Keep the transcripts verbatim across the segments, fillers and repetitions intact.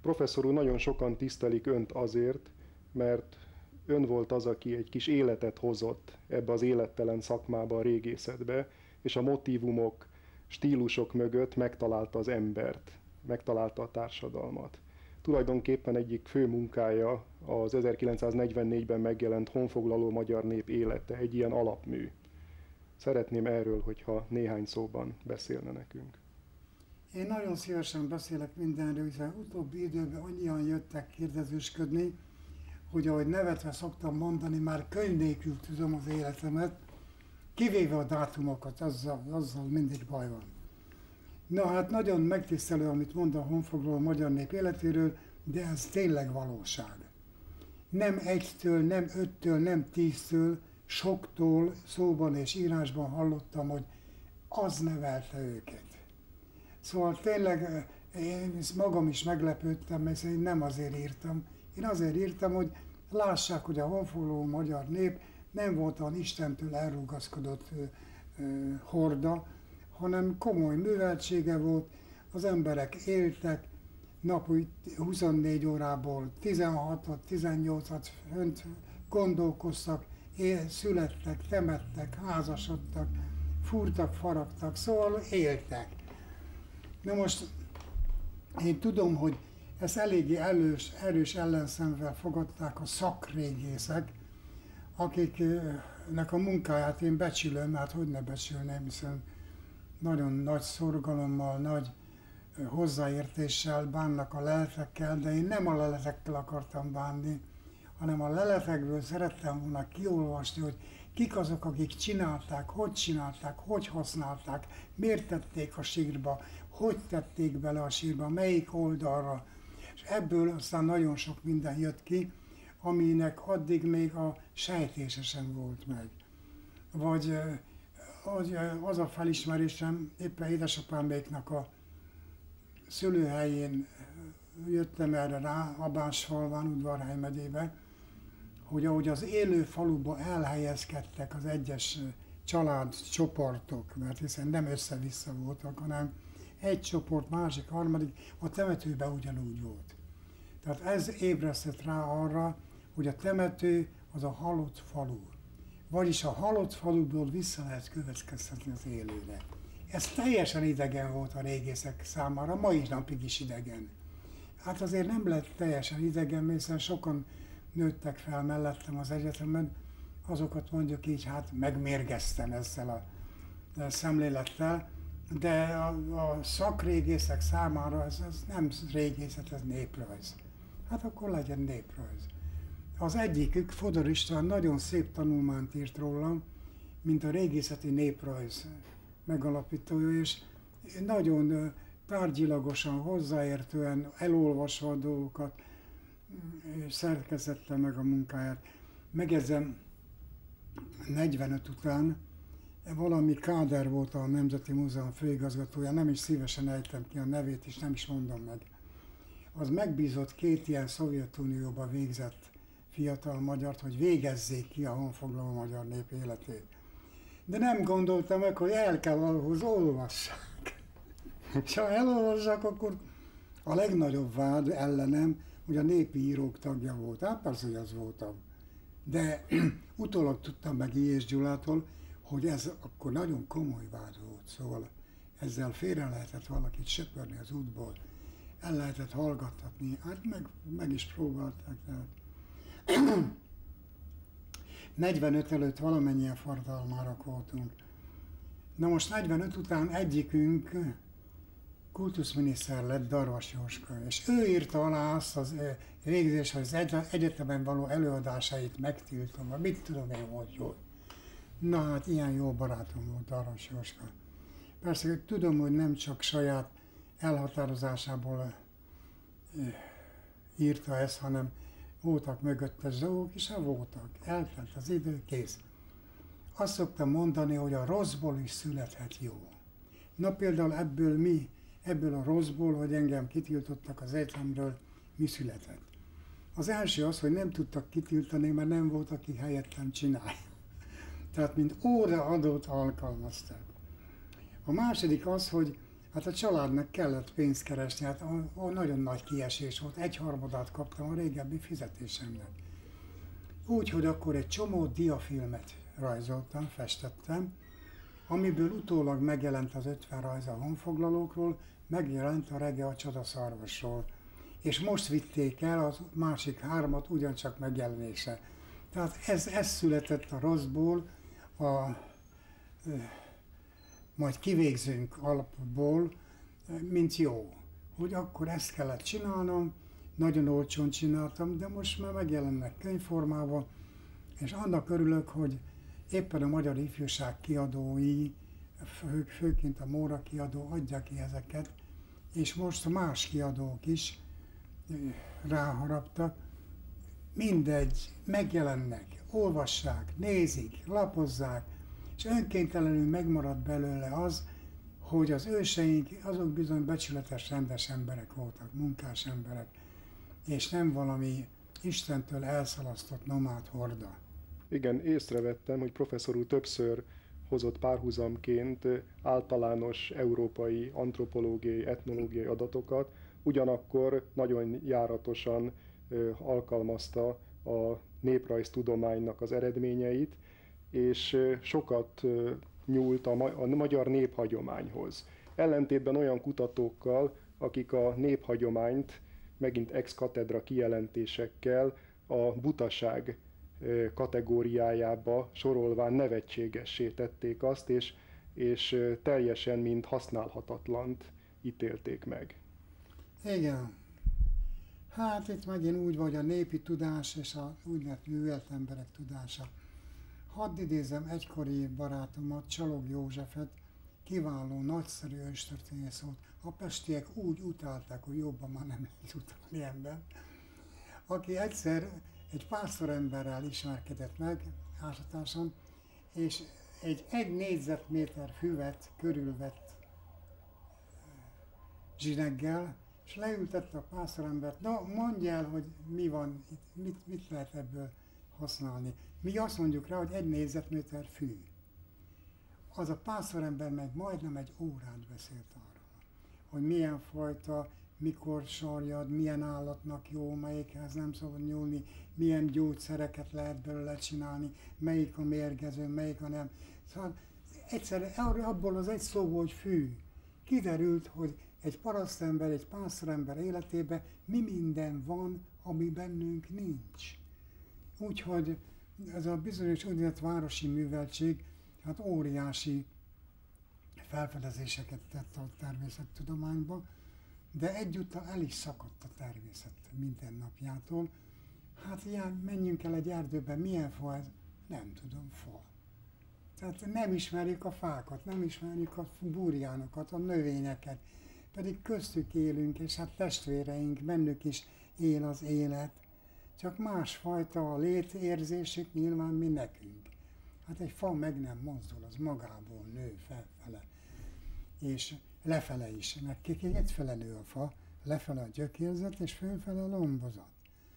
Professzor úr, nagyon sokan tisztelik önt azért, mert ön volt az, aki egy kis életet hozott ebbe az élettelen szakmába, a régészetbe, és a motívumok, stílusok mögött megtalálta az embert, megtalálta a társadalmat. Tulajdonképpen egyik fő munkája az ezerkilencszáznegyvennégyben megjelent Honfoglaló magyar nép élete, egy ilyen alapmű. Szeretném erről, hogyha néhány szóban beszélne nekünk. Én nagyon szívesen beszélek mindenről, hiszen utóbbi időben annyian jöttek kérdezősködni, hogy ahogy nevetve szoktam mondani, már könyv nélkül tudom az életemet, kivéve a dátumokat, azzal, azzal mindig baj van. Na hát nagyon megtisztelő, amit mond a Honfoglaló magyar nép életéről, de ez tényleg valóság. Nem egytől, nem öttől, nem tíztől, soktól szóban és írásban hallottam, hogy az nevelte őket. Szóval tényleg én magam is meglepődtem, mert én nem azért írtam. Én azért írtam, hogy lássák, hogy a honfoglaló magyar nép nem volt olyan Istentől elrugaszkodott ö, ö, horda, hanem komoly műveltsége volt, az emberek éltek, napi huszonnégy órából tizenhatot, tizennyolcat fönt gondolkoztak, él, születtek, temettek, házasodtak, fúrtak, faragtak, szóval éltek. Na most én tudom, hogy ezt eléggé erős, erős ellenszemvel fogadták a szakrégészek, akiknek a munkáját én becsülöm, hát hogy ne becsülném, hiszen nagyon nagy szorgalommal, nagy hozzáértéssel bánnak a leletekkel, de én nem a leletekkel akartam bánni, hanem a leletekből szerettem volna kiolvasni, hogy kik azok, akik csinálták, hogy csinálták, hogy használták, miért tették a sírba, hogy tették bele a sírba, melyik oldalra. És ebből aztán nagyon sok minden jött ki, aminek addig még a sejtése sem volt meg. Vagy az a felismerésem, éppen édesapáméknak a szülőhelyén jöttem erre rá, Abásfalván, Udvarhely megyébe, hogy ahogy az élő faluba elhelyezkedtek az egyes családcsoportok, mert hiszen nem össze-vissza voltak, hanem egy csoport, másik, harmadik, a temetőben ugyanúgy volt. Tehát ez ébresztett rá arra, hogy a temető az a halott falu. Vagyis a halott faluból vissza lehet következtetni az élőre. Ez teljesen idegen volt a régészek számára, mai napig is idegen. Hát azért nem lett teljesen idegen, hiszen sokan nőttek fel mellettem az egyetemen, azokat mondjuk így, hát megmérgeztem ezzel a szemlélettel, de a, a szakrégészek számára ez, ez nem régészet, ez néprajz. Hát akkor legyen néprajz. Az egyikük, Fodor István nagyon szép tanulmányt írt rólam, mint a régészeti néprajz megalapítója, és nagyon tárgyilagosan, hozzáértően elolvasva a dolgokat szerkezette meg a munkáját. Megjegyzem, negyvenöt után valami Káder volt a Nemzeti Múzeum főigazgatója, nem is szívesen ejtem ki a nevét, és nem is mondom meg. Az megbízott két ilyen Szovjetunióba végzett fiatal magyart, hogy végezzék ki a honfoglaló magyar nép életét. De nem gondoltam meg, hogy el kell ahhoz olvassák. És ha elolvassák, akkor a legnagyobb vád ellenem, hogy a népi írók tagja volt. Hát persze, hogy az voltam. De utólag tudtam meg Ilyes Gyulától, hogy ez akkor nagyon komoly vád volt. Szóval ezzel félre lehetett valakit söpörni az útból. El lehetett hallgattatni. Hát meg, meg is próbálták. Tehát. negyvenöt előtt valamennyien forradalmárok voltunk. Na most negyvenöt után egyikünk kultuszminiszter lett, Darvas Jóska, és ő írta alá azt az végzés, hogy az egyetemen való előadásait megtiltom, mit tudom én, hogy jó. Na hát ilyen jó barátom volt Darvas Jóska. Persze hogy tudom, hogy nem csak saját elhatározásából írta ezt, hanem voltak mögöttes dolgok, és ha voltak. Eltelt az idő, kész. Azt szoktam mondani, hogy a rosszból is születhet jó. Na például ebből mi, ebből a rosszból, hogy engem kitiltottak az egyetemről, mi született. Az első az, hogy nem tudtak kitiltani, mert nem volt, aki helyettem csinálja. Tehát mint óraadót alkalmazták. A második az, hogy Hát a családnak kellett pénzt keresni, hát a, a nagyon nagy kiesés volt, egyharmadát kaptam a régebbi fizetésemnek. Úgy, hogy akkor egy csomó diafilmet rajzoltam, festettem, amiből utólag megjelent az ötven rajz a honfoglalókról, megjelent a Rege a csodaszarvasról. És most vitték el az másik hármat ugyancsak megjelenése. Tehát ez, ez született a rosszból, a, majd kivégzünk alapból, mint jó. Hogy akkor ezt kellett csinálnom, nagyon olcsón csináltam, de most már megjelennek könyvformában, és annak örülök, hogy éppen a Magyar Ifjúság kiadói, fő, főként a Móra kiadó adja ki ezeket, és most más kiadók is ráharaptak. Mindegy, megjelennek, olvassák, nézik, lapozzák, és önkéntelenül megmarad belőle az, hogy az őseink azok bizony becsületes, rendes emberek voltak, munkás emberek, és nem valami Istentől elszalasztott nomád horda. Igen, észrevettem, hogy professzor úr többször hozott párhuzamként általános európai antropológiai, etnológiai adatokat, ugyanakkor nagyon járatosan alkalmazta a néprajztudománynak az eredményeit, és sokat nyúlt a magyar néphagyományhoz. Ellentétben olyan kutatókkal, akik a néphagyományt megint ex cathedra kijelentésekkel a butaság kategóriájába sorolván nevetségessé tették azt, és, és teljesen mint használhatatlant ítélték meg. Igen. Hát itt megint úgy vagy a népi tudás és a úgynevezett művelt emberek tudása. Hadd idézem egykori barátomat, Csalog Józsefet, kiváló, nagyszerű őstörténész volt. A pestiek úgy utálták, hogy jobban már nem lehet utálni ember, aki egyszer egy pásztoremberrel ismerkedett meg házatáson, és egy egy négyzetméter füvet körülvett zsineggel, és leültette a pásztorembert, na mondj el, hogy mi van itt, mit, mit lehet ebből használni. Mi azt mondjuk rá, hogy egy négyzetméter fű. Az a pásztorember meg majdnem egy órát beszélt arról, hogy milyen fajta, mikor sarjad, milyen állatnak jó, melyikhez nem szabad nyúlni, milyen gyógyszereket lehet belőle csinálni, melyik a mérgező, melyik a nem. Szóval egyszerűen abból az egy szóból, hogy fű, kiderült, hogy egy parasztember, egy pásztorember életében mi minden van, ami bennünk nincs. Úgyhogy ez a bizonyos úgynevezett városi műveltség, hát óriási felfedezéseket tett a természettudományba, de egyúttal el is szakadt a természet mindennapjától. Hát ilyen, menjünk el egy erdőbe, milyen fa ez? Nem tudom, fa. Tehát nem ismerjük a fákat, nem ismerjük a burjánokat, a növényeket, pedig köztük élünk, és hát testvéreink, bennük is él az élet. Csak másfajta a létérzésük, nyilván mi nekünk. Hát egy fa meg nem mozdul, az magából nő felfele. És lefele is, mert egyfele nő a fa, lefele a gyökérzet, és fölfele a lombozat.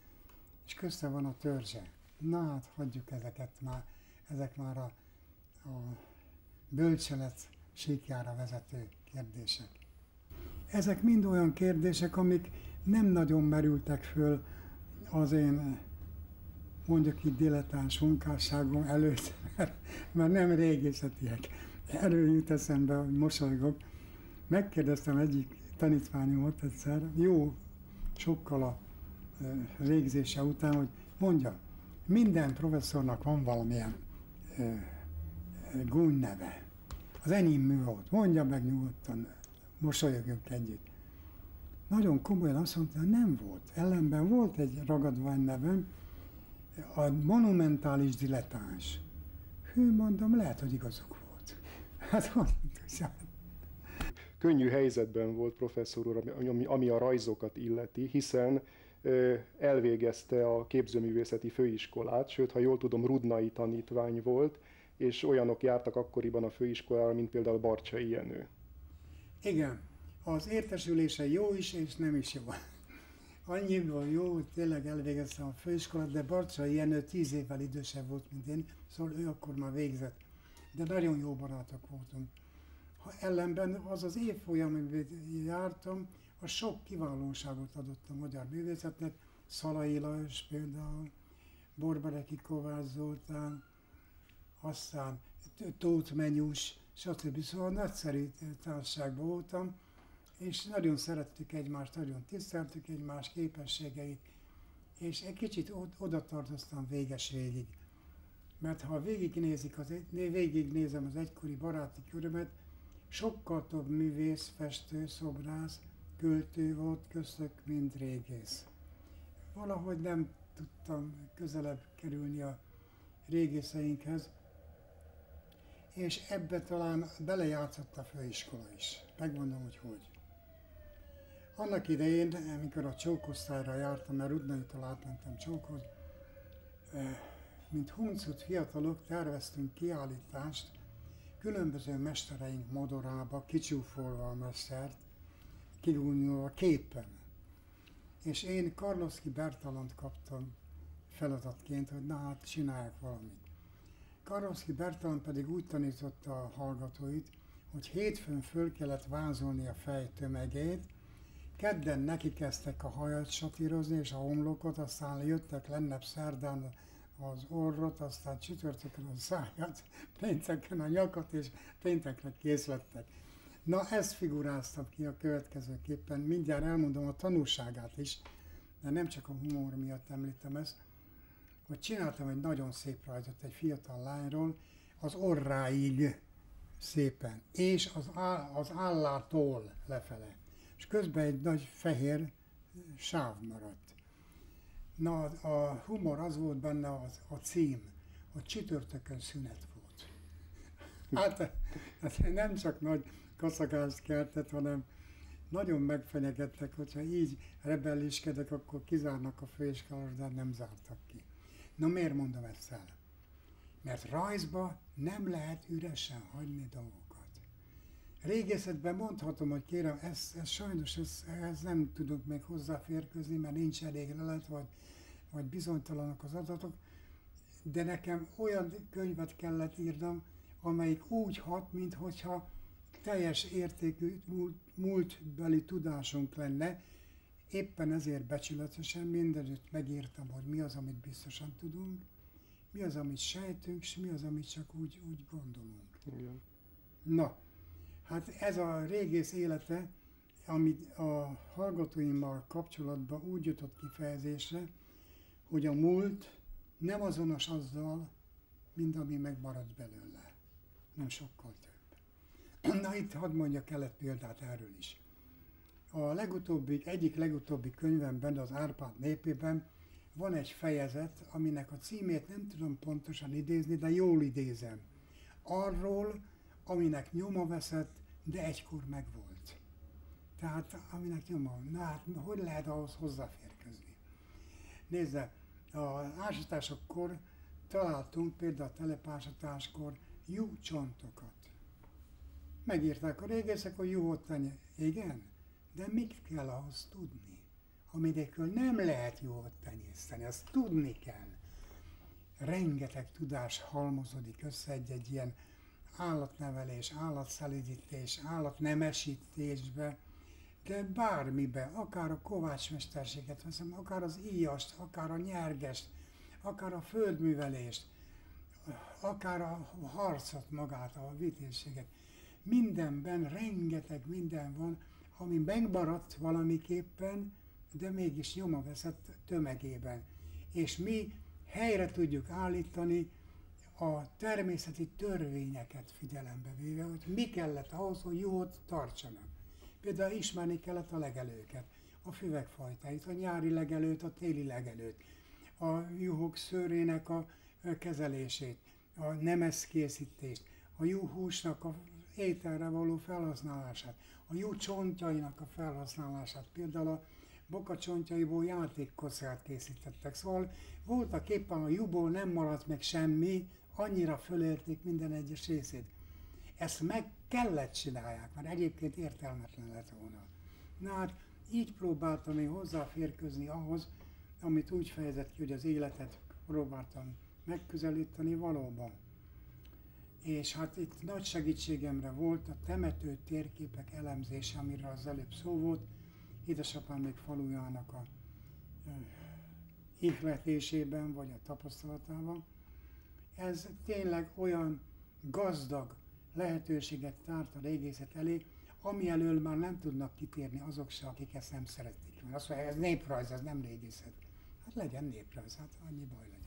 És közte van a törzse. Na hát, hagyjuk ezeket már, ezek már a, a bölcselet síkjára vezető kérdések. Ezek mind olyan kérdések, amik nem nagyon merültek föl az én, mondjuk itt dilettáns munkásságom előtt, mert, mert nem régészetiek. Erről jut eszembe, hogy mosolygok. Megkérdeztem egyik tanítványomat egyszer, jó sokkal a végzése után, hogy mondja, minden professzornak van valamilyen e, gúnyneve. Az enyém mi volt? Mondja meg nyugodtan, mosolyogjunk együtt. Nagyon komolyan azt mondta, hogy nem volt. Ellenben volt egy ragadvány nevem, a monumentális dilettáns. Hű, mondom, lehet, hogy igazuk volt. Hát mondtuk, Könnyű helyzetben volt professzor úr, ami, ami a rajzokat illeti, hiszen elvégezte a képzőművészeti főiskolát, sőt, ha jól tudom, rudnai tanítvány volt, és olyanok jártak akkoriban a főiskolára, mint például Barcsay Jenő. Igen, az értesülése jó is, és nem is jó. Annyiból jó, hogy tényleg elvégeztem a főiskolát, de Barcsay Jenő tíz évvel idősebb volt, mint én, szóval ő akkor már végzett. De nagyon jó barátok voltunk. Ha ellenben az az évfolyam, amiben jártam, a sok kiválóságot adott a magyar művészetnek, Szalai Lajos például, Borbereki Kovács Zoltán, aztán Tóth Menyus, stb. Szóval nagyszerű társaságban voltam, és nagyon szerettük egymást, nagyon tiszteltük egymás képességeit, és egy kicsit oda tartoztam véges végig. Mert ha végignézik az, végignézem az egykori baráti körömet, sokkal több művész, festő, szobrász, költő volt köztük, mint régész. Valahogy nem tudtam közelebb kerülni a régészeinkhez, és ebbe talán belejátszott a főiskola is. Megmondom, hogy hogy. Annak idején, amikor a csókosztályra jártam, mert Rudnaitól átmentem Csókhoz, mint huncut fiatalok terveztünk kiállítást, különböző mestereink modorába, kicsúfolva a mestert, kigúnyolva képen. És én Karlovszky Bertalant kaptam feladatként, hogy na hát csinálják valamit. Karlovszky Bertalan pedig úgy tanította a hallgatóit, hogy hétfőn föl kellett vázolni a fej tömegét, kedden neki kezdtek a hajat satírozni és a homlokot, aztán jöttek lennebb szerdán az orrot, aztán csütörtökön a száját, pénteken a nyakat, és péntekre kész lettek. Na, ezt figuráztam ki a következőképpen, mindjárt elmondom a tanulságát is, de nem csak a humor miatt említem ezt, hogy csináltam egy nagyon szép rajzot egy fiatal lányról, az orráig szépen, és az, áll, az állától lefele. És közben egy nagy fehér sáv maradt. Na, a humor az volt benne, az, a cím, hogy csütörtökön szünet volt. Hát, hát nem csak nagy kaszagást keltett, hanem nagyon megfenyegettek, hogyha így rebelliskedek, akkor kizárnak a főiskolára, de nem zártak ki. Na, miért mondom ezt el? Mert rajzba nem lehet üresen hagyni dolgokat. Régészetben mondhatom, hogy kérem, ez, ez sajnos ez, ez nem tudok még hozzáférkőzni, mert nincs elég lelet, vagy, vagy bizonytalanok az adatok, de nekem olyan könyvet kellett írnom, amelyik úgy hat, minthogyha teljes értékű múlt, múltbeli tudásunk lenne. Éppen ezért becsületesen mindenütt megírtam, hogy mi az, amit biztosan tudunk, mi az, amit sejtünk, és mi az, amit csak úgy, úgy gondolunk. Igen. Na, hát ez a régész élete, amit a hallgatóimmal kapcsolatban úgy jutott kifejezésre, hogy a múlt nem azonos azzal, mint ami megmaradt belőle. Nem sokkal több. Na, itt hadd mondjak el egy példát erről is. A legutóbbi, egyik legutóbbi könyvemben, az Árpád népében van egy fejezet, aminek a címét nem tudom pontosan idézni, de jól idézem. Arról, aminek nyoma veszett, de egykor megvolt. Tehát, aminek nyoma, na hát, hogy lehet ahhoz hozzáférkőzni? Nézze, az ásatásokkor találtunk például a telepásatáskor juhcsontokat. Megírták a régészek, hogy juhot tenni. Igen, de mit kell ahhoz tudni? Aminekről nem lehet juhot tenyészteni, azt tudni kell. Rengeteg tudás halmozódik össze egy-egy ilyen állatnevelés, állatszelidítés, állatnemesítésbe, de bármibe, akár a kovácsmesterséget veszem, akár az íjast, akár a nyergest, akár a földművelést, akár a harcot magát, a vitézséget. Mindenben rengeteg minden van, ami megmaradt valamiképpen, de mégis nyoma veszett tömegében. És mi helyre tudjuk állítani a természeti törvényeket figyelembe véve, hogy mi kellett ahhoz, hogy juhot tartsanak. Például ismerni kellett a legelőket, a füvegfajtáit, a nyári legelőt, a téli legelőt, a juhok szőrének a kezelését, a nemeszkészítést, a juhúsnak a ételre való felhasználását, a juh csontjainak a felhasználását, például a boka csontjaiból játékkockát készítettek. Szóval voltak éppen a juhból nem maradt meg semmi, annyira fölérték minden egyes részét. Ezt meg kellett csinálják, mert egyébként értelmetlen lett volna. Na hát így próbáltam én hozzáférkőzni ahhoz, amit úgy fejezett ki, hogy az életet próbáltam megközelíteni valóban. És hát itt nagy segítségemre volt a temető térképek elemzése, amiről az előbb szó volt, édesapám még falujának a ihletésében, vagy a tapasztalatában. Ez tényleg olyan gazdag lehetőséget tárt a régészet elé, ami elől már nem tudnak kitérni azok se, akik ezt nem szeretik. Mert azt mondja, ez néprajz, ez nem régészet. Hát legyen néprajz, hát annyi baj legyen.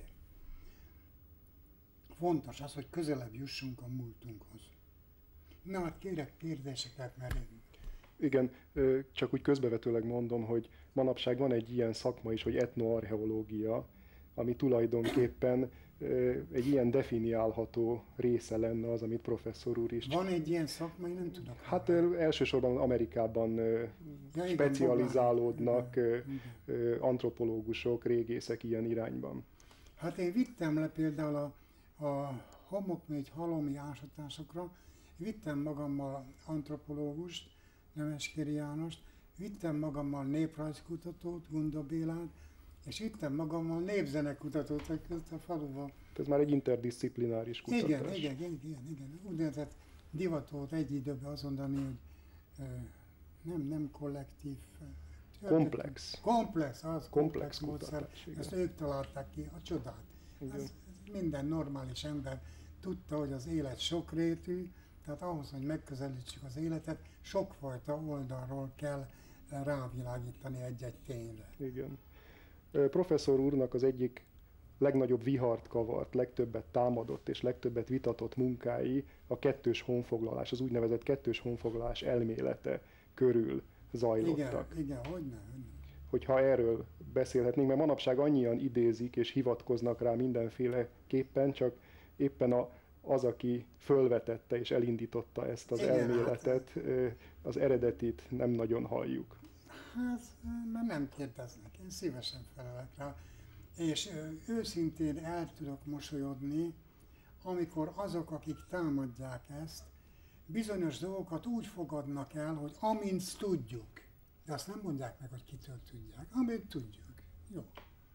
Fontos az, hogy közelebb jussunk a múltunkhoz. Na hát kérek kérdéseket, mert én... Igen, csak úgy közbevetőleg mondom, hogy manapság van egy ilyen szakma is, hogy etnoarcheológia, ami tulajdonképpen egy ilyen definiálható része lenne az, amit professzor úr is... Van egy ilyen szakma, én nem tudok. Hát el, elsősorban Amerikában ja, specializálódnak igen, igen. antropológusok, régészek ilyen irányban. Hát én vittem le például a, a homokmégy halomi ásatásokra, vittem magammal antropológust, Nemeskéri Jánost, vittem magammal néprajzkutatót, Gunda Bélát, és vittem magammal népzenekutatót a faluban. Ez már egy interdisziplináris kutatás. Igen, igen, igen, igen, igen. Úgynevezett divat volt egy időben azt mondani, hogy ö, nem, nem kollektív. Komplex. Komplex, az komplex, komplex módszer. Igen. Ezt ők találták ki, a csodát. Ez, ez minden normális ember tudta, hogy az élet sokrétű, tehát ahhoz, hogy megközelítsük az életet, sokfajta oldalról kell rávilágítani egy-egy tényre. Igen. Professzor úrnak az egyik legnagyobb vihart kavart, legtöbbet támadott és legtöbbet vitatott munkái a kettős honfoglalás, az úgynevezett kettős honfoglalás elmélete körül zajlottak. Igen, igen, hogyne, hogyne. Hogyha erről beszélhetnénk, mert manapság annyian idézik és hivatkoznak rá mindenféleképpen, csak éppen a, az, aki fölvetette és elindította ezt az igen, elméletet, hát, az eredetit nem nagyon halljuk. Hát, mert nem kérdeznek, én szívesen felelek rá. És őszintén el tudok mosolyodni, amikor azok, akik támadják ezt, bizonyos dolgokat úgy fogadnak el, hogy amint tudjuk. De azt nem mondják meg, hogy kitől tudják. Amint tudjuk. Jó.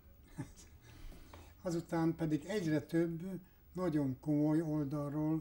Azután pedig egyre több, nagyon komoly oldalról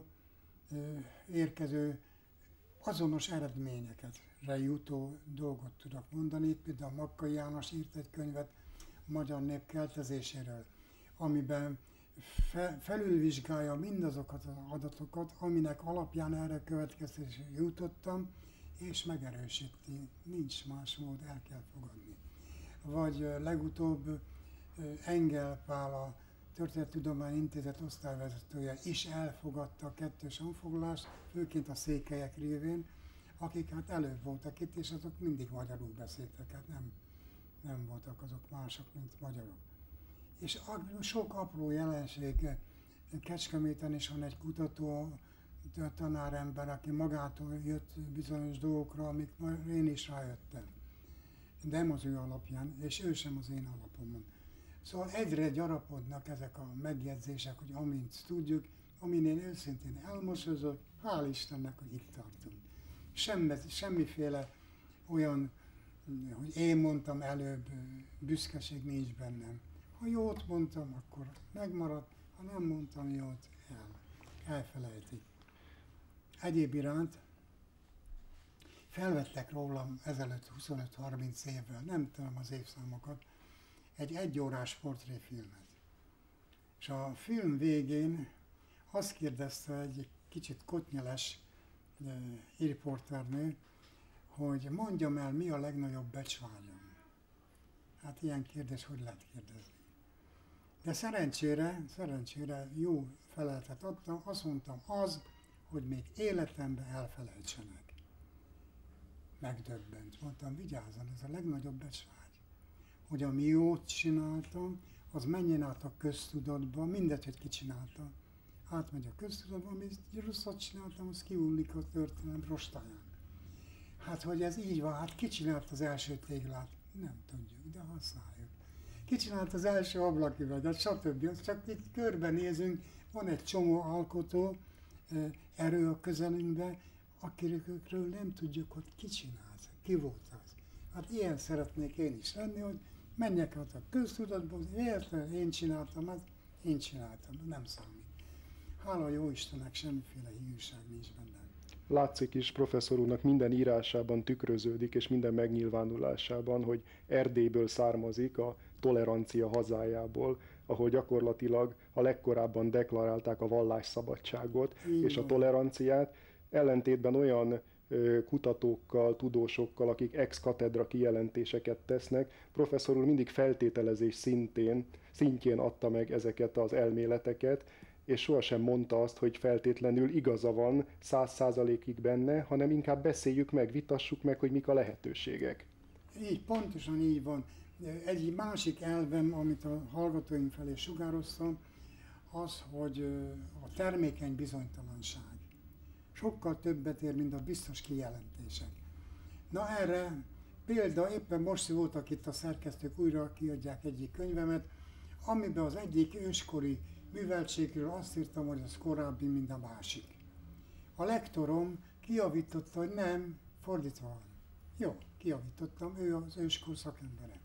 érkező azonos eredményeket jutó dolgot tudok mondani. Például Makkai János írt egy könyvet a magyar nép keltezéséről, amiben fe, felülvizsgálja mindazokat az adatokat, aminek alapján erre következtetésre jutottam, és megerősíti. Nincs más mód, el kell fogadni. Vagy legutóbb Engel Pál, a Történettudományi Intézet osztályvezetője is elfogadta a kettős honfoglalást, főként a székelyek révén, akik hát előbb voltak itt, és azok mindig magyarul beszéltek, hát nem, nem voltak azok mások, mint magyarok. És sok apró jelenség, Kecskeméten is van egy kutató, tanárember, aki magától jött bizonyos dolgokra, amik én is rájöttem. De nem az ő alapján, és ő sem az én alapomon. Szóval egyre gyarapodnak ezek a megjegyzések, hogy amint tudjuk, amin én őszintén elmosolyozok, hál' Istennek, hogy itt tartunk. Semmi, semmiféle olyan, hogy én mondtam előbb, büszkeség nincs bennem. Ha jót mondtam, akkor megmaradt, ha nem mondtam jót, el, elfelejtik. Egyéb iránt felvettek rólam ezelőtt huszonöt-harminc évvel, nem tudom az évszámokat, egy egyórás portréfilmet. És a film végén azt kérdezte egy kicsit kotnyeles e, riporternő, hogy mondjam el, mi a legnagyobb becsvágyam. Hát ilyen kérdés hogy lehet kérdezni. De szerencsére, szerencsére jó feleletet adtam, azt mondtam az, hogy még életemben elfelejtsenek. Megdöbbent. Mondtam, vigyázzon, ez a legnagyobb becsvágy. Hogy ami jót csináltam, az menjen át a köztudatba, mindegy, hogy ki csinálta. Átmegy a köztudatba, amit rosszat csináltam, az kiullik a történelem rostáján. Hát, hogy ez így van, hát ki csinált az első téglát? Nem tudjuk, de használjuk. Ki csinált az első ablaküveget, stb. Csak itt körbenézünk, van egy csomó alkotó erő a közelünkben, akikről nem tudjuk, hogy ki csinált, ki volt az. Hát ilyen szeretnék én is lenni, hogy menjek át a köztudatba, érted, én csináltam, hát én csináltam, nem számít. hála jó Istennek, semmiféle hívőság nincs benne. Látszik is professzor úrnak minden írásában tükröződik, és minden megnyilvánulásában, hogy Erdélyből származik, a tolerancia hazájából, ahol gyakorlatilag a legkorábban deklarálták a vallásszabadságot Így és a van. toleranciát, ellentétben olyan ö, kutatókkal, tudósokkal, akik ex katedra kijelentéseket tesznek. Professzor úr mindig feltételezés szintén, szintjén adta meg ezeket az elméleteket, és sohasem mondta azt, hogy feltétlenül igaza van száz százalékig benne, hanem inkább beszéljük meg, vitassuk meg, hogy mik a lehetőségek. Így, pontosan így van. Egy másik elvem, amit a hallgatóim felé sugároztam, az, hogy a termékeny bizonytalanság sokkal többet ér, mint a biztos kijelentések. Na erre példa, éppen most voltak itt a szerkesztők, újra kiadják egyik könyvemet, amiben az egyik őskori műveltségről azt írtam, hogy az korábbi, mint a másik. A lektorom kijavította, hogy nem, fordítva van. Jó, kijavítottam, ő az őskor szakembere.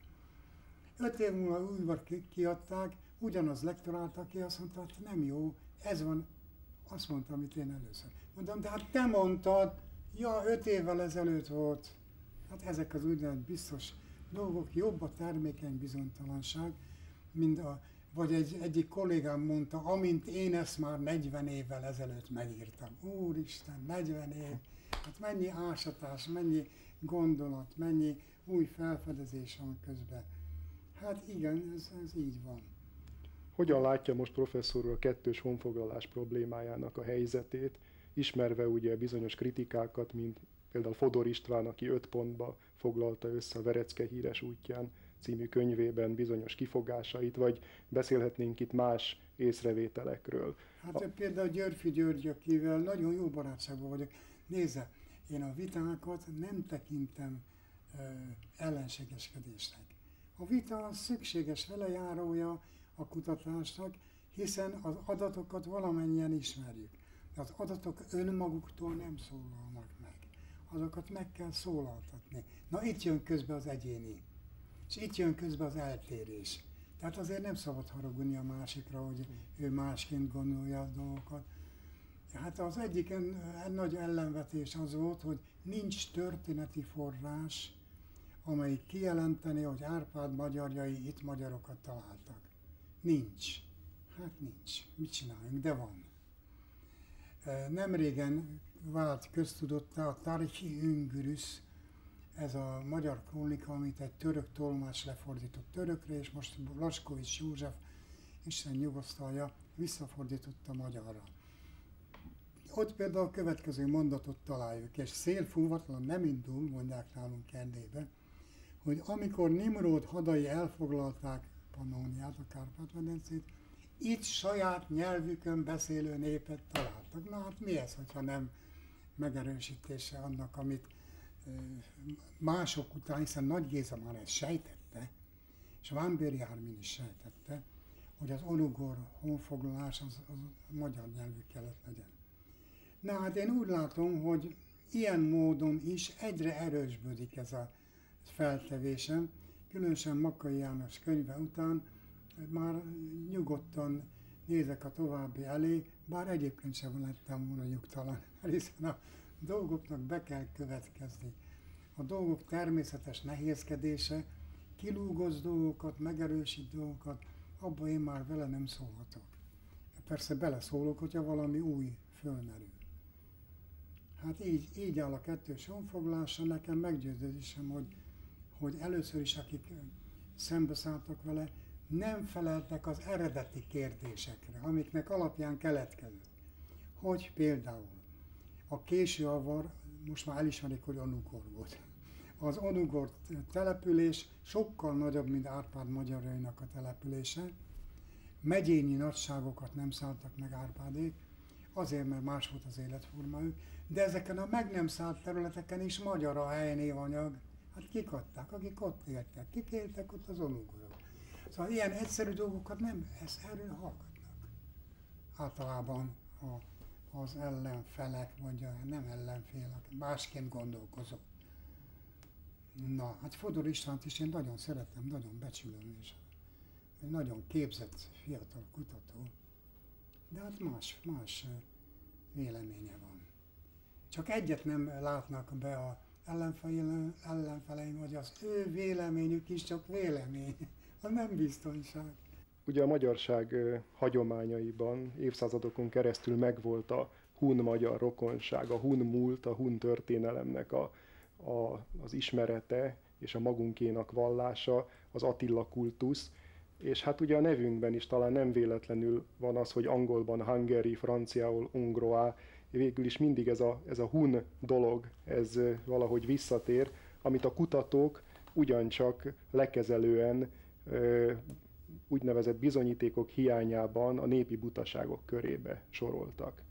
Öt év múlva újra kiadták, ugyanaz lektorálta ki, azt mondta, hogy nem jó, ez van, azt mondta, amit én először. Mondom, de hát te mondtad, ja, öt évvel ezelőtt volt. Hát ezek az úgynevezett biztos dolgok, jobb a termékeny bizonytalanság, mint a, vagy egy, egyik kollégám mondta, amint én ezt már negyven évvel ezelőtt megírtam. Úristen, negyven év, hát mennyi ásatás, mennyi gondolat, mennyi új felfedezés van közben. Hát igen, ez, ez így van. Hogyan látja most professzor úr a kettős honfoglalás problémájának a helyzetét, ismerve ugye bizonyos kritikákat, mint például Fodor István, aki öt pontba foglalta össze a Verecke híres útján című könyvében bizonyos kifogásait, vagy beszélhetnénk itt más észrevételekről. Hát a... például Györfi György, akivel nagyon jó barátságban vagyok. Nézze, én a vitákat nem tekintem ö, ellenségeskedésnek. A vita az szükséges velejárója a kutatásnak, hiszen az adatokat valamennyien ismerjük. De az adatok önmaguktól nem szólalnak meg. Azokat meg kell szólaltatni. Na itt jön közbe az egyéni. És itt jön közbe az eltérés. Tehát azért nem szabad haragudni a másikra, hogy ő másként gondolja a dolgokat. Hát az egyik en, en nagy ellenvetés az volt, hogy nincs történeti forrás, amelyik kijelenteni, hogy Árpád magyarjai itt magyarokat találtak. Nincs. Hát nincs. Mit csináljunk? De van. Nemrégen vált köztudottá a Tarihi Üngürüsz, ez a magyar krónika, amit egy török tolmács lefordított törökre, és most Laskovics József, Isten nyugosztalja, visszafordította magyarra. Ott például a következő mondatot találjuk, és szélfúvatlan nem indul, mondják nálunk Erdélybe, hogy amikor Nimród hadai elfoglalták Pannóniát, a Kárpát-medencét, itt saját nyelvükön beszélő népet találtak. Na hát mi ez, hogyha nem megerősítése annak, amit mások után, hiszen Nagy Géza már ezt sejtette, és Vámbéry Ármin is sejtette, hogy az onugor honfoglalás az, az magyar nyelvű kellett legyen. Na hát én úgy látom, hogy ilyen módon is egyre erősödik ez a feltevésem, különösen Makkai János könyve után már nyugodtan nézek a további elé, bár egyébként sem lettem volna nyugtalan, hiszen a dolgoknak be kell következni. A dolgok természetes nehézkedése, kilúgoz dolgokat, megerősít dolgokat, abba én már vele nem szólhatok. Persze beleszólok, hogyha valami új fölmerül. Hát így, így áll a kettős honfoglalása, nekem meggyőződésem, hogy, hogy először is, akik szembeszálltak vele, nem feleltek az eredeti kérdésekre, amiknek alapján keletkezett. Hogy például a késő avar, most már elismerik, hogy onugor volt. Az onugor település sokkal nagyobb, mint Árpád magyarjainak a települése. Megyényi nagyságokat nem szálltak meg Árpádék, azért, mert más volt az életformájuk, de ezeken a meg nem szállt területeken is magyar a helynévanyag. Hát kik adták, akik ott éltek, kik éltek ott az onugorok. Szóval ilyen egyszerű dolgokat nem, ezt erről hallgatnak. Általában a, az ellenfelek, vagy a nem ellenfélek, másként gondolkozó. Na, hát Fodor Istvánt is én nagyon szeretem, nagyon becsülöm, és egy nagyon képzett fiatal kutató. de hát más, más véleménye van. Csak egyet nem látnak be a ellenfeleim, ellenfeleim, hogy az ő véleményük is csak vélemény, az nem biztonság. Ugye a magyarság hagyományaiban évszázadokon keresztül megvolt a hun-magyar rokonság, a hun múlt, a hun történelemnek a, a, az ismerete és a magunkénak vallása, az Attila kultusz. És hát ugye a nevünkben is talán nem véletlenül van az, hogy angolban Hungary, franciául Ungroa, végül is mindig ez a, ez a hun dolog, ez valahogy visszatér, amit a kutatók ugyancsak lekezelően úgynevezett bizonyítékok hiányában a népi butaságok körébe soroltak.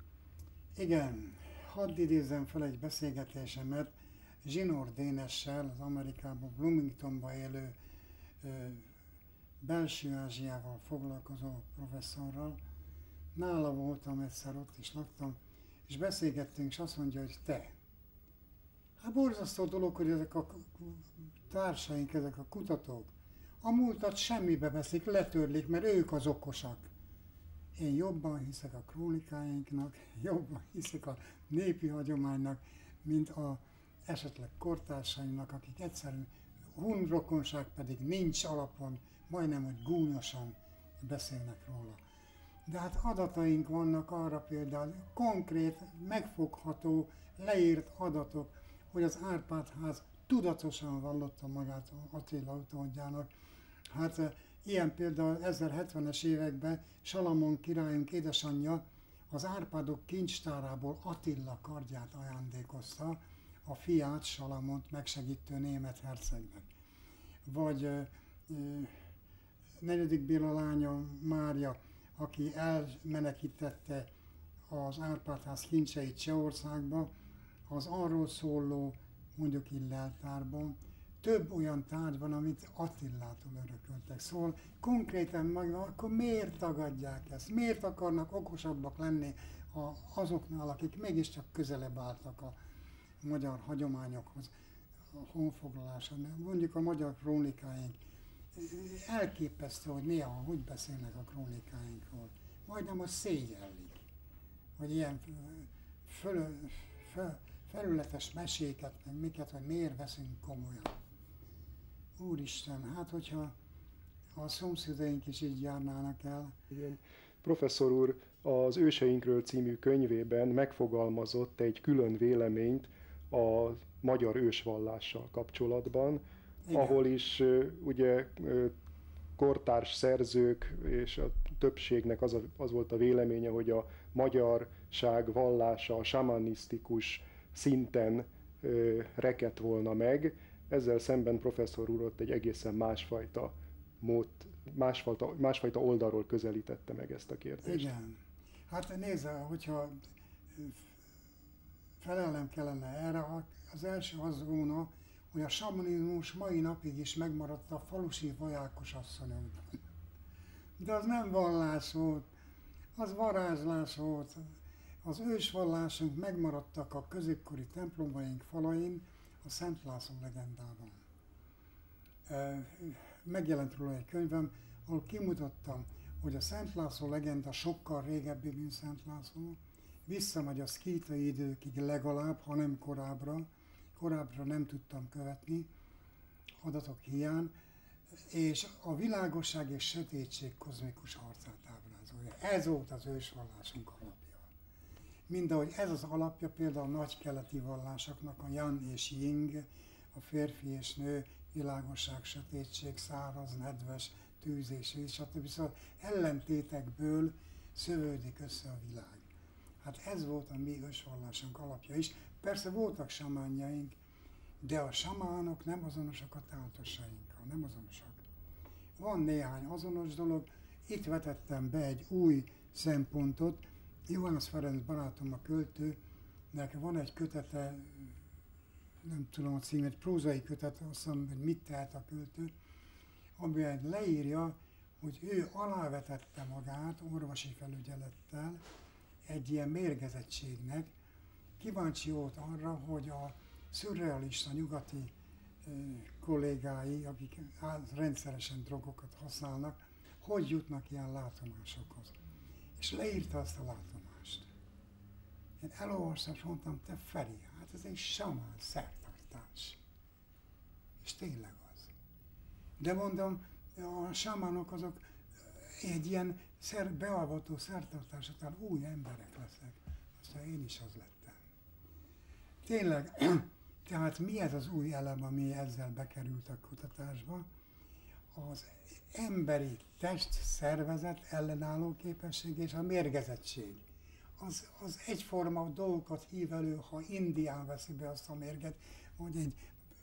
Igen, hadd idézzem fel egy beszélgetésemet Zsinór Dénessel, az Amerikában Bloomingtonban élő ö, belső Ázsiával foglalkozó professzorral. Nála voltam egyszer, ott is laktam, és beszélgettünk, és azt mondja, hogy te. Hát borzasztó dolog, hogy ezek a társaink, ezek a kutatók, a múltat semmibe veszik, letörlik, mert ők az okosak. Én jobban hiszek a krónikáinknak, jobban hiszek a népi hagyománynak, mint a esetleg kortársainak, akik egyszerűen hun rokonság pedig nincs alapon, majdnem, hogy gúnyosan beszélnek róla. De hát adataink vannak arra például, konkrét, megfogható, leírt adatok, hogy az Árpád-ház tudatosan vallotta magát Attila utódjának. Hát ilyen például ezerhetvenes években Salamon királyunk édesanyja az Árpádok kincstárából Attila kardját ajándékozta a fiát, Salamont megsegítő német hercegnek. Vagy ö, ö, negyedik Béla lánya Mária, aki elmenekítette az Árpád-ház kincseit Csehországba, az arról szóló, mondjuk így leltárban, több olyan tárgy van, amit Attilától örököltek. Szóval konkrétan magam, akkor miért tagadják ezt? Miért akarnak okosabbak lenni a, azoknál, akik mégiscsak közelebb álltak a magyar hagyományokhoz, a honfoglaláshoz? Mondjuk a magyar krónikáink. Elképesztő, hogy néha hogy beszélnek a krónikáinkról. Majdnem a szégyellik, hogy ilyen föl, föl, felületes meséket, meg miket, hogy miért veszünk komolyan. Úristen, hát hogyha a szomszédaink is így járnának el. Igen. Professzor úr az Őseinkről című könyvében megfogalmazott egy külön véleményt a magyar ősvallással kapcsolatban, igen, ahol is ugye kortárs szerzők és a többségnek az, a, az volt a véleménye, hogy a magyarság vallása a samanisztikus szinten ö, rekedt volna meg. Ezzel szemben professzor úr ott egy egészen másfajta mód, másfajta, másfajta oldalról közelítette meg ezt a kérdést. Igen. Hát nézze, hogyha felelnem kellene erre, az első az volna, hogy a samanizmus mai napig is megmaradt a falusi vajákos asszonyokban. De az nem vallás volt, az varázslás volt. Az ősvallásunk megmaradtak a középkori templomaink falain, a Szent László legendában. Megjelent róla egy könyvem, ahol kimutattam, hogy a Szent László legenda sokkal régebbi, mint Szent László, visszamegy a szkítai időkig legalább, ha nem korábbra, korábbra nem tudtam követni, adatok hiány, és a világosság és sötétség kozmikus harcát ábrázolja. Ez volt az ősvallásunk alapja. Mindahogy ez az alapja például a nagy-keleti vallásoknak, a Yang és Ying, a férfi és nő, világosság, sötétség, száraz, nedves, tűz és víz, stb. Szóval ellentétekből szövődik össze a világ. Hát ez volt a mi ősvallásunk alapja is. Persze voltak samánjaink, de a samánok nem azonosak a táltosainkkal, nem azonosak. Van néhány azonos dolog, itt vetettem be egy új szempontot. Johannes Ferenc barátom, a költő, neki van egy kötete, nem tudom a címét, prózai kötet, azt hiszem, hogy mit tehet a költő, amiben leírja, hogy ő alávetette magát orvosi felügyelettel egy ilyen mérgezettségnek. Kíváncsi volt arra, hogy a szürrealista nyugati ö, kollégái, akik rendszeresen drogokat használnak, hogy jutnak ilyen látomásokhoz. és leírta azt a látomást. Én elolvastam, és mondtam, te Feri, hát ez egy samán szertartás. És tényleg az. De mondom, a samánok azok egy ilyen szer, beavató szertartás után új emberek lesznek. Aztán én is az lettem. Tényleg, tehát mi ez az új elem, ami ezzel bekerült a kutatásba? Az emberi test, szervezet ellenálló képesség és a mérgezettség. Az, az egyforma dolgokat hív elő, ha Indián veszi be azt a mérget, vagy egy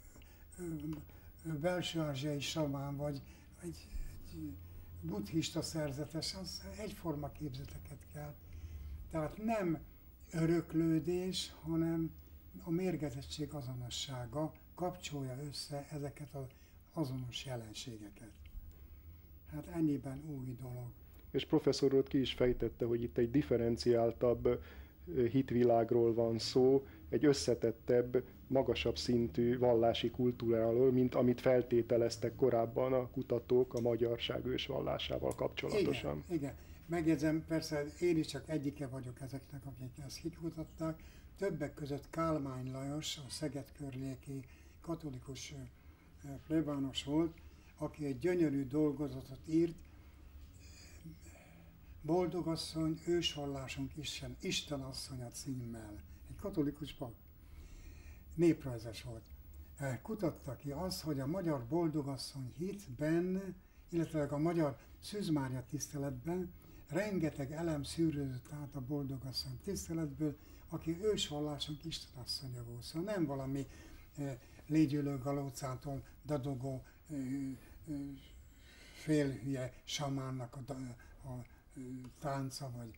belső-ázsiai samán, vagy egy, egy buddhista szerzetes, az egyforma képzeteket kell. Tehát nem öröklődés, hanem a mérgezettség azonossága kapcsolja össze ezeket az azonos jelenségeket. Hát ennyiben új dolog. És professzor úr ki is fejtette, hogy itt egy differenciáltabb hitvilágról van szó, egy összetettebb, magasabb szintű vallási kultúráról, mint amit feltételeztek korábban a kutatók a magyarság ősvallásával kapcsolatosan. Igen, igen. Megjegyzem, persze én is csak egyike vagyok ezeknek, akik ezt kikutatták. Többek között Kálmány Lajos, a Szeged környéki katolikus plébános volt, aki egy gyönyörű dolgozatot írt, Boldogasszony, ősvallásunk Isten, Istenasszonya címmel. Egy katolikus pap. Néprajzos volt. Kutatta ki azt, hogy a magyar boldogasszony hitben, illetve a magyar Szűz Mária tiszteletben rengeteg elem szűrődött át a boldogasszony tiszteletből, aki ősvallásunk Istenasszonya volt. Szóval nem valami eh, légyülő galócától dadogó eh, eh, félhülye samánnak a, a tánca, vagy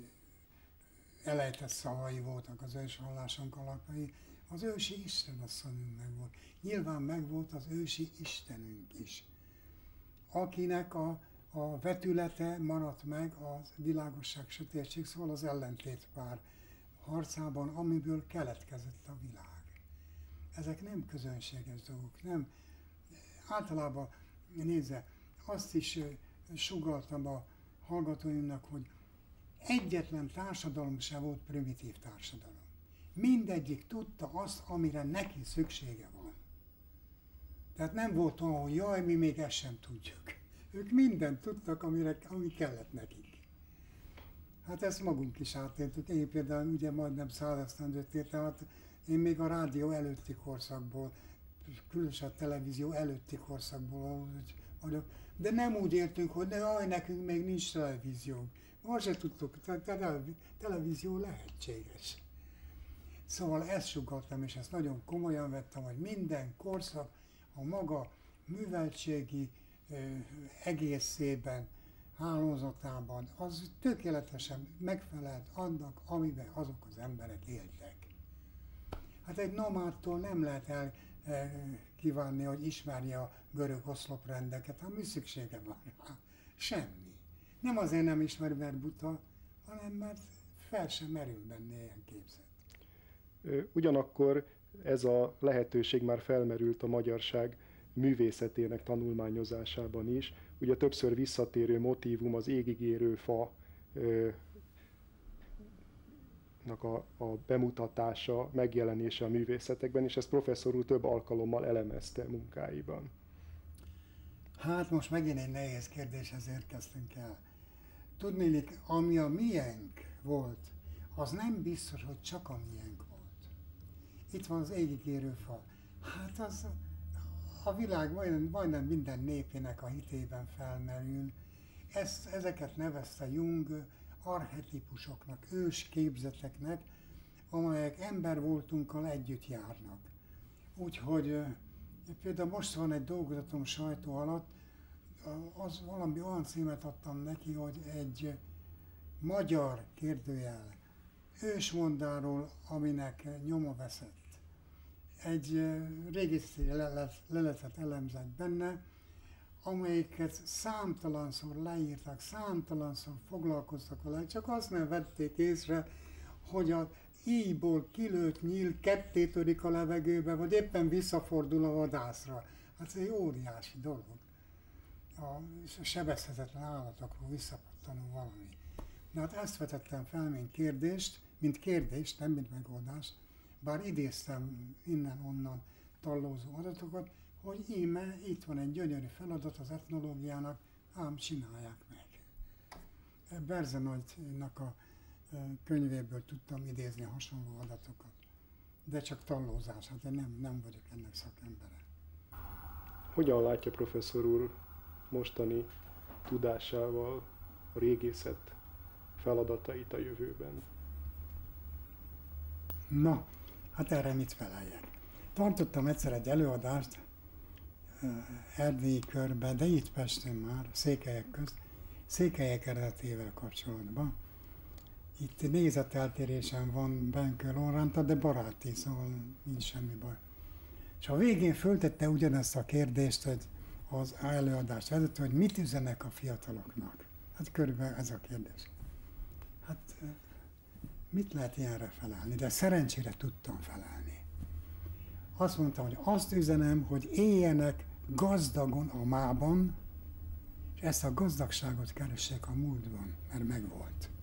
elejtett szavai voltak az ősvallásunk alapjai, az ősi Istenasszonyunk meg volt. Nyilván meg volt az ősi Istenünk is, akinek a, a vetülete maradt meg a világosság sötétség, szóval az ellentétpár harcában, amiből keletkezett a világ. Ezek nem közönséges dolgok, nem. Általában, nézze, azt is sugalltam a hallgatóimnak, hogy egyetlen társadalom sem volt primitív társadalom. Mindegyik tudta azt, amire neki szüksége van. Tehát nem volt olyan, hogy jaj, mi még ezt sem tudjuk. Ők mindent tudtak, amire, ami kellett nekik. Hát ezt magunk is átéltük. Én például ugye majdnem százesztendőt éltem, hát én még a rádió előtti korszakból, különösen a televízió előtti korszakból vagyok, de nem úgy éltünk, hogy ne, jaj, nekünk még nincs televíziónk. Most se tudtuk, a televízió lehetséges. Szóval ezt sugalltam, és ezt nagyon komolyan vettem, hogy minden korszak a maga műveltségi ö, egészében, hálózatában, az tökéletesen megfelelt annak, amiben azok az emberek éltek. Hát egy nomádtól nem lehet el kívánni, hogy ismerje a görög oszloprendeket, ha mi szüksége van rá? Semmi. Nem azért nem ismeri, mert buta, hanem mert fel sem merül benne ilyen képzet. Ugyanakkor ez a lehetőség már felmerült a magyarság művészetének tanulmányozásában is. Ugye többször visszatérő motívum az égigérő fa A, a bemutatása, megjelenése a művészetekben, és ezt professzor úr több alkalommal elemezte munkáiban. Hát most megint egy nehéz kérdéshez érkeztünk el. Tudnélik, ami a miénk volt, az nem biztos, hogy csak a miénk volt. Itt van az égigérő fa. Hát az a világ majdnem, majdnem minden népének a hitében felmerül. Ezt, ezeket nevezte Jung archetípusoknak, ős képzeteknek, amelyek embervoltunkkal együtt járnak. Úgyhogy például most van egy dolgozatom sajtó alatt, az valami olyan címet adtam neki, hogy egy magyar kérdőjel ősmondáról, aminek nyoma veszett. Egy régészeti leletet elemzett benne, amelyiket számtalanszor leírtak, számtalanszor foglalkoztak vele, csak azt nem vették észre, hogy az íjból kilőtt nyíl ketté törik a levegőbe, vagy éppen visszafordul a vadászra. Hát ez egy óriási dolog. A sebezhetetlen állatokról visszapattanó valami. Na hát ezt vetettem fel, mint kérdést, mint kérdést, nem mint megoldást, bár idéztem innen-onnan tallózó adatokat, hogy íme itt van egy gyönyörű feladat az etnológiának, ám csinálják meg. Berze Nagynak a könyvéből tudtam idézni hasonló adatokat, de csak tallózás, hát én nem, nem vagyok ennek szakembere. Hogyan látja professzor úr mostani tudásával a régészet feladatait a jövőben? Na, hát erre mit feleljek? Tartottam egyszer egy előadást erdélyi körbe, de itt Pesten már, székelyek közt, székelyek eredetével kapcsolatban. Itt nézeteltérésem van Benkő Loránta, de baráti, szóval nincs semmi baj. És a végén föltette ugyanezt a kérdést, hogy az előadást vezető, hogy mit üzenek a fiataloknak. Hát körülbelül ez a kérdés. Hát mit lehet ilyenre felelni? De szerencsére tudtam felelni. Azt mondtam, hogy azt üzenem, hogy éljenek gazdagon a mában, és ezt a gazdagságot keressék a múltban, mert megvolt.